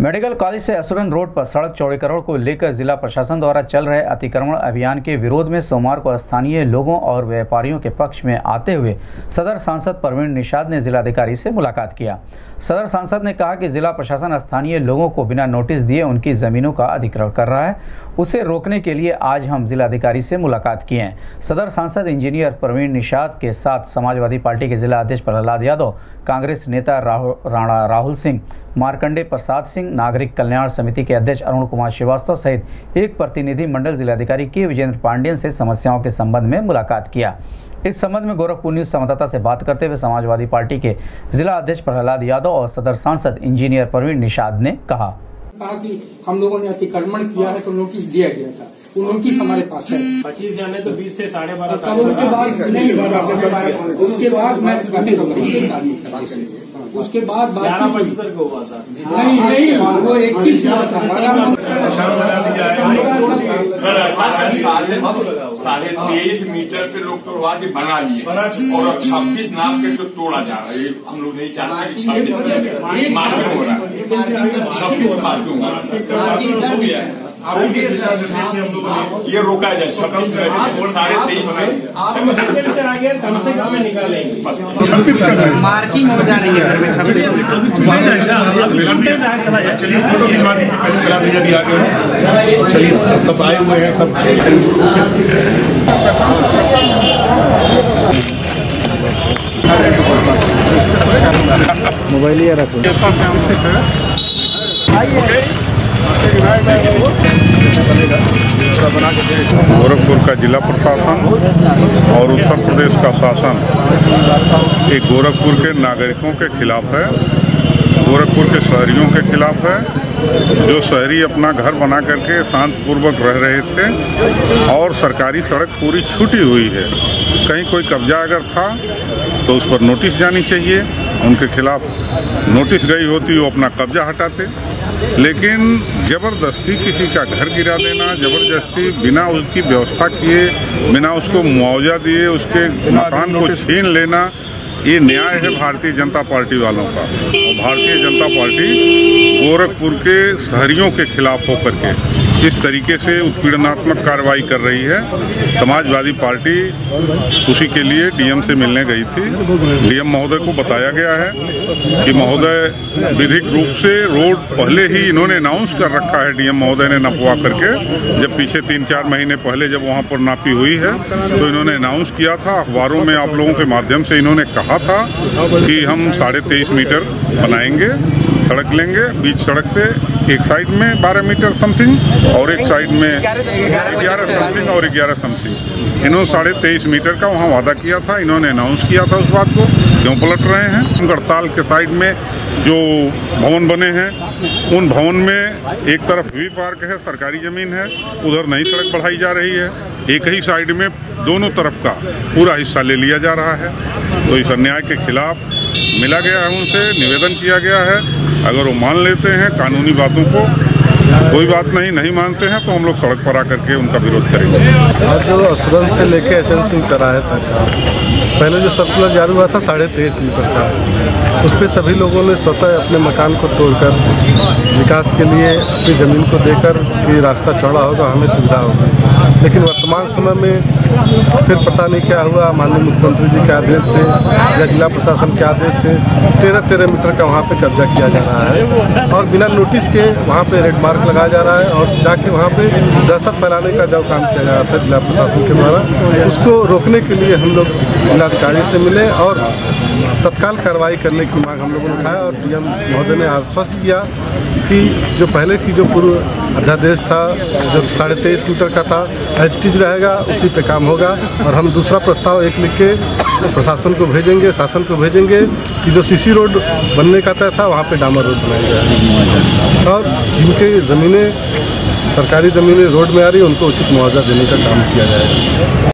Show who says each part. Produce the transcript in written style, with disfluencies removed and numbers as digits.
Speaker 1: Medical college से Asuran road पर सड़क चौड़ीकरण को लेकर जिला प्रशासन द्वारा चल रहे अतिक्रमण अभियान के विरोध में सोमवार को स्थानीय लोगों और व्यापारियों के पक्ष में आते हुए सदर सांसद परवीन निषाद ने जिलाधिकारी से मुलाकात किया। सदर सांसद ने कहा कि जिला प्रशासन स्थानीय लोगों को बिना नोटिस दिए उनकी ज़मीनों का अधिग्रहण कर रहा है, उसे रोकने के लिए आज हम जिलाधिकारी से मुलाकात किए हैं। सदर सांसद इंजीनियर परवीन निषाद के साथ समाजवादी पार्टी के जिला अध्यक्ष प्रहलाद यादव, कांग्रेस नेता राणा राहुल सिंह, मार्कंडे प्रसाद सिंह, नागरिक कल्याण समिति के अध्यक्ष अरुण कुमार श्रीवास्तव सहित एक प्रतिनिधि मंडल जिलाधिकारी के विजेंद्र पांडेयन से समस्याओं के संबंध में मुलाकात किया। इस संबंध में गोरखपुर न्यूज संवाददाता से बात करते हुए समाजवादी पार्टी के जिला अध्यक्ष प्रहलाद यादव और सदर सांसद इंजीनियर परवीन निषाद ने कहा
Speaker 2: कि हम लोगों ने अतिक्रमण किया है तो नोटिस दिया गया था, वो नोटिस हमारे पास है।
Speaker 3: 25 जाने तो 20 से 12.5
Speaker 2: तब उसके बाद नहीं, उसके बाद मैं उसके बाद
Speaker 3: 11:75 को हुआ सर।
Speaker 2: नहीं वो 21 हुआ था।
Speaker 4: साढ़े 23 मीटर पे लोग तोड़वा के बना लिए और 26 नाप के तो तोड़ा जा रहा है। हम लोग नहीं चाहते कि 26 मार्किंग हो रहा है, 26 मार्किंग हो रहा है। ये रोका जाए 26 23.5
Speaker 3: से आगे कम से कम निकालेंगे।
Speaker 5: मार्किंग हो जा रही है घर में। चलिए सब आए हुए हैं, सब मोबाइल ही रखो।
Speaker 6: गोरखपुर का जिला प्रशासन और उत्तर प्रदेश का शासन एक गोरखपुर के नागरिकों के खिलाफ है, गोरखपुर के शहरियों के खिलाफ है, जो शहरी अपना घर बना करके शांतिपूर्वक रह रहे थे और सरकारी सड़क पूरी छूटी हुई है। कहीं कोई कब्जा अगर था तो उस पर नोटिस जानी चाहिए, उनके खिलाफ नोटिस गई होती वो अपना कब्जा हटाते। लेकिन ज़बरदस्ती किसी का घर गिरा देना, ज़बरदस्ती बिना उसकी व्यवस्था किए, बिना उसको मुआवजा दिए उसके मकान को छीन लेना, ये न्याय है भारतीय जनता पार्टी वालों का। और भारतीय जनता पार्टी गोरखपुर के शहरियों के खिलाफ होकर के इस तरीके से उत्पीड़नात्मक कार्रवाई कर रही है। समाजवादी पार्टी उसी के लिए डीएम से मिलने गई थी। डीएम महोदय को बताया गया है कि महोदय विधिक रूप से रोड पहले ही इन्होंने अनाउंस कर रखा है, डीएम महोदय ने नपवा करके, जब पीछे 3-4 महीने पहले जब वहाँ पर नापी हुई है तो इन्होंने अनाउंस किया था, अखबारों में आप लोगों के माध्यम से इन्होंने कहा था कि हम 23.5 मीटर बनाएंगे, सड़क लेंगे, बीच सड़क से एक साइड में 12 मीटर समथिंग और एक साइड में 11 समथिंग और 11 समथिंग। इन्होंने 23.5 मीटर का वहाँ वादा किया था, इन्होंने अनाउंस किया था। उस बात को क्यों पलट रहे हैं? गढ़ताल के साइड में जो भवन बने हैं उन भवन में एक तरफ वी पार्क है, सरकारी ज़मीन है, उधर नई सड़क बढ़ाई जा रही है, एक ही साइड में दोनों तरफ का पूरा हिस्सा ले लिया जा रहा है। तो इस अन्याय के खिलाफ मिला गया है, उनसे निवेदन किया गया है। अगर वो मान लेते हैं कानूनी बातों को, कोई बात नहीं मानते हैं तो हम लोग सड़क पर आकर के उनका विरोध करेंगे।
Speaker 5: और जो असुरन से लेके एचएन सिंह चौराहे तक का पहले जो सर्कुलर जारी हुआ था 23.5 मीटर का, उस पर सभी लोगों ने स्वतः अपने मकान को तोड़कर विकास के लिए अपनी ज़मीन को देकर कि रास्ता चौड़ा होगा, हमें सुविधा होगी। लेकिन वर्तमान समय में फिर पता नहीं क्या हुआ, माननीय मुख्यमंत्री जी के आदेश से या जिला प्रशासन के आदेश से 13 मीटर का वहाँ पे कब्जा किया जा रहा है और बिना नोटिस के वहाँ पे रेड मार्क लगाया जा रहा है और जाके वहाँ पे दहशत फैलाने का जो काम किया जा रहा था जिला प्रशासन के द्वारा, उसको रोकने के लिए हम लोग जिलाधिकारी से मिले और तत्काल कार्रवाई करने की मांग हम लोगों ने उठाया। और डीएम महोदय ने आश्वस्त किया कि जो पहले की जो पूर्व अध्यादेश था जो 23.5 मीटर का था एचटीज रहेगा, उसी पे काम होगा। और हम दूसरा प्रस्ताव एक लिख के प्रशासन को भेजेंगे, शासन को भेजेंगे कि जो सीसी रोड बनने का तय था वहाँ पे डामर रोड बनाया जाए और जिनके ज़मीनें सरकारी ज़मीनें रोड में आ रही है उनको उचित मुआवजा देने का काम किया जाएगा।